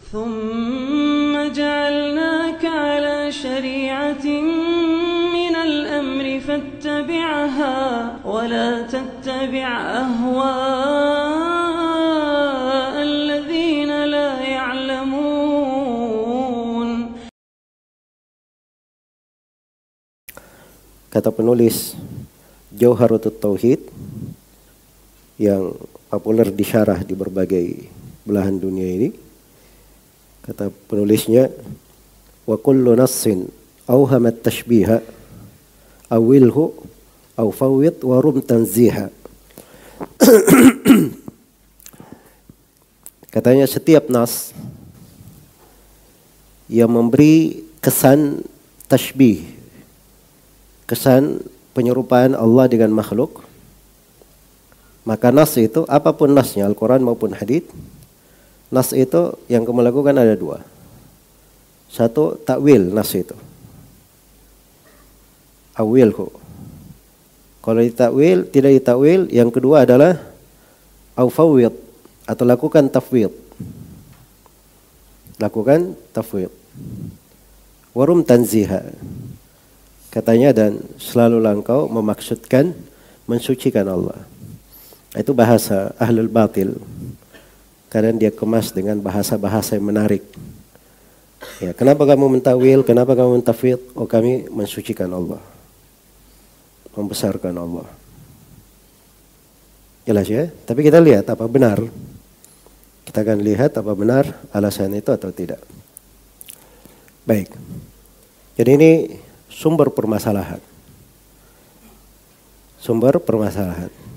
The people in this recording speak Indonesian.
ثم جعلناك على شريعة من الأمر فاتبعها ولا تتبع أهواء الذين لا يعلمون. Kata penulis Jauharatul Tauhid yang populer disyarah di berbagai belahan dunia ini, kata penulisnya, wa kullu nassin awhamat tashbiha awilhu aw fawwid wa rum tanziha. Katanya setiap nas yang memberi kesan tashbih, kesan penyerupaan Allah dengan makhluk, maka nas itu, apapun nasnya, Al-Quran maupun hadits, nas itu yang kamu lakukan ada dua. Satu, takwil nas itu. Awilhu. Kalau ditakwil, tidak ditakwil. Yang kedua adalah awfawid, atau lakukan tafwid. Lakukan tafwid. Warum tanziha. Katanya, dan selalulah engkau memaksudkan mensucikan Allah. Itu bahasa ahlul batil. Kadang dia kemas dengan bahasa-bahasa yang menarik. Ya, kenapa kamu mentawil? Kenapa kamu mentafwid? Oh, kami mensucikan Allah, membesarkan Allah. Jelas ya? Tapi kita lihat apa benar. Kita akan lihat apa benar alasan itu atau tidak. Baik. Jadi ini sumber permasalahan. Sumber permasalahan.